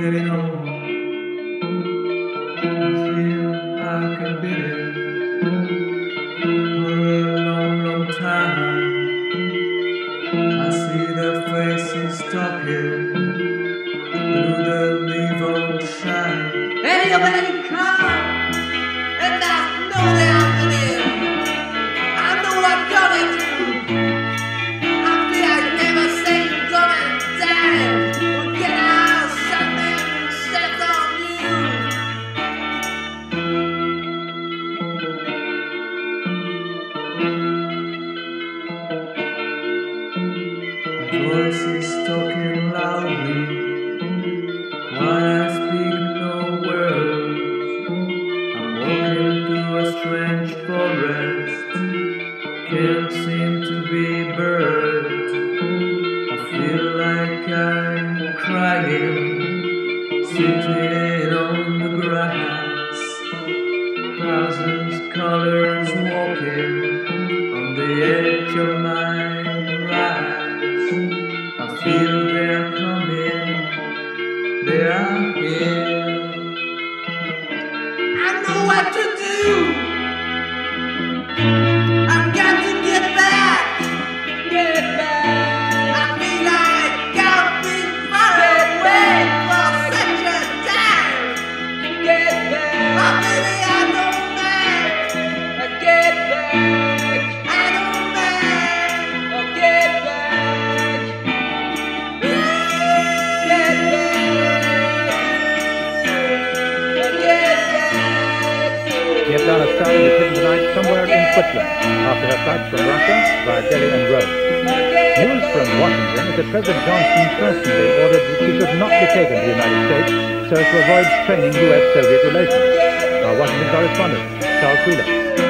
getting old. I feel I can be it for a long, long time. I see their faces talking through the leaf shine. Anybody come? And I know that I believe. I know what I'm gonna do. I feel I never say you're gonna die. We'll get out something set on My voice is talking loudly while I speak no words. I'm walking through a strange forest, can't seem to be birds. I feel like I'm crying, sitting on the grass. Thousands colors walking on the edge of my rise. I feel they're coming, they are here. I know what to do. I've got to get back. Get back. I feel like I've been far away for such a time. Get back. Oh, baby, I don't mind. Get back. I don't mind. Get back. Get back. Get back. We have done a story is hidden tonight somewhere in Switzerland after her flight from Russia via Delhi and Rome. News from Washington is that President Johnson personally ordered that she should not be taken to the United States so as to avoid straining U.S.-Soviet relations. Our Washington correspondent, Charles Wheeler.